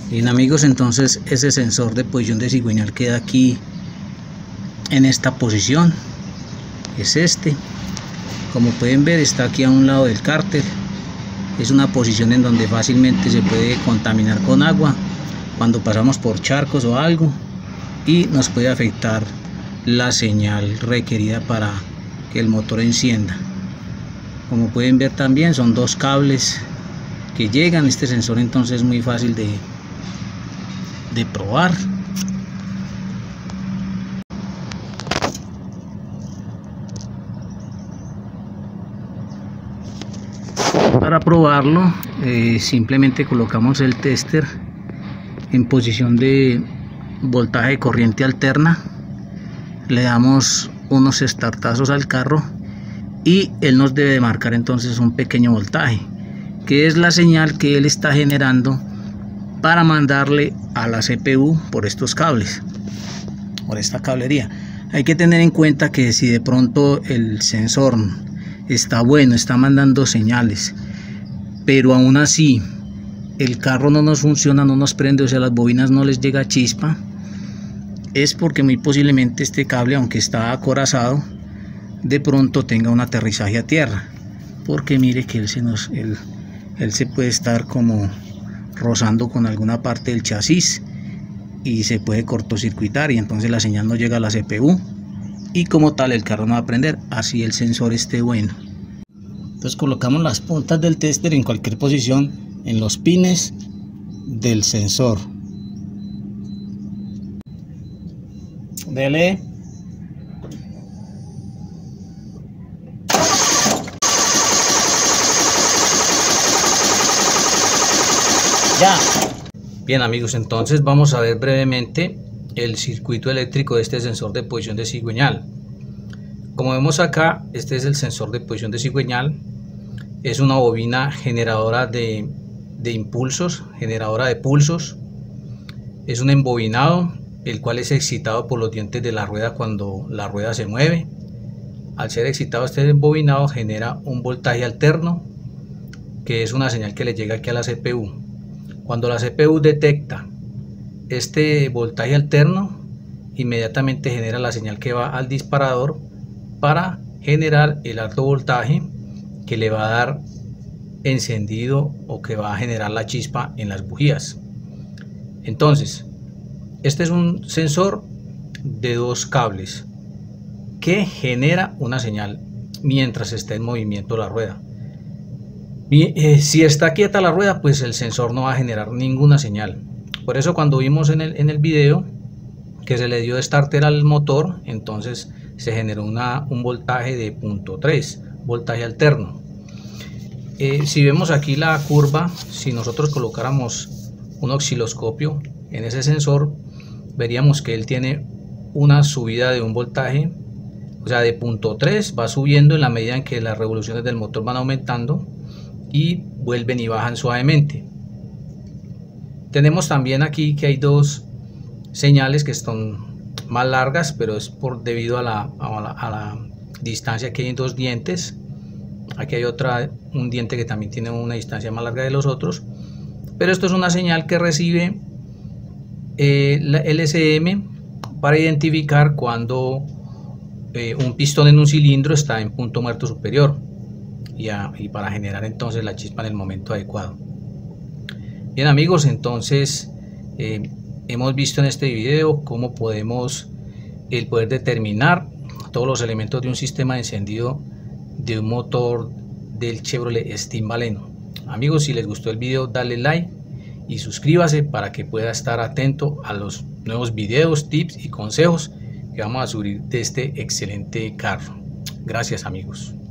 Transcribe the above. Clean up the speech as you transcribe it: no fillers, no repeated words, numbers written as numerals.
Bien amigos, entonces ese sensor de posición de cigüeñal queda aquí en esta posición, es este. Como pueden ver, está aquí a un lado del cárter. Es una posición en donde fácilmente se puede contaminar con agua cuando pasamos por charcos o algo, y nos puede afectar la señal requerida para que el motor encienda. Como pueden ver, también son dos cables que llegan. Este sensor entonces es muy fácil de probar. Para probarlo, simplemente colocamos el tester en posición de voltaje de corriente alterna, le damos unos startazos al carro y él nos debe de marcar entonces un pequeño voltaje, que es la señal que él está generando para mandarle a la CPU por estos cables, por esta cablería. Hay que tener en cuenta que si de pronto el sensor está bueno, está mandando señales, pero aún así el carro no nos funciona, no nos prende, o sea, las bobinas no les llega chispa, es porque muy posiblemente este cable, aunque está acorazado, de pronto tenga un aterrizaje a tierra, porque mire que él se puede estar como rozando con alguna parte del chasis y se puede cortocircuitar, y entonces la señal no llega a la CPU y como tal el carro no va a prender, así el sensor esté bueno. Entonces colocamos las puntas del tester en cualquier posición en los pines del sensor. Dele. Ya. Bien amigos, entonces vamos a ver brevemente el circuito eléctrico de este sensor de posición de cigüeñal. Como vemos acá, este es el sensor de posición de cigüeñal. Es una bobina generadora de impulsos, generadora de pulsos. Es un embobinado, el cual es excitado por los dientes de la rueda cuando la rueda se mueve. Al ser excitado este embobinado genera un voltaje alterno, que es una señal que le llega aquí a la CPU. Cuando la CPU detecta este voltaje alterno, inmediatamente genera la señal que va al disparador para generar el alto voltaje que le va a dar encendido o que va a generar la chispa en las bujías. Entonces, este es un sensor de dos cables que genera una señal mientras está en movimiento la rueda. Si está quieta la rueda, pues el sensor no va a generar ninguna señal. Por eso cuando vimos en el video que se le dio starter al motor, entonces se generó un voltaje de 0.3, voltaje alterno. Si vemos aquí la curva, si nosotros colocáramos un osciloscopio en ese sensor, veríamos que él tiene una subida de un voltaje, o sea, de 0.3, va subiendo en la medida en que las revoluciones del motor van aumentando y vuelven y bajan suavemente. Tenemos también aquí que hay dos señales que son más largas, pero es debido a la distancia que hay en dos dientes. Aquí hay un diente que también tiene una distancia más larga de los otros, pero esto es una señal que recibe la LSM para identificar cuando un pistón en un cilindro está en punto muerto superior y para generar entonces la chispa en el momento adecuado. Bien amigos, entonces hemos visto en este video cómo podemos poder determinar todos los elementos de un sistema de encendido de un motor del Chevrolet Steam Baleno. Amigos, si les gustó el video, dale like y suscríbase para que pueda estar atento a los nuevos videos, tips y consejos que vamos a subir de este excelente carro. Gracias amigos.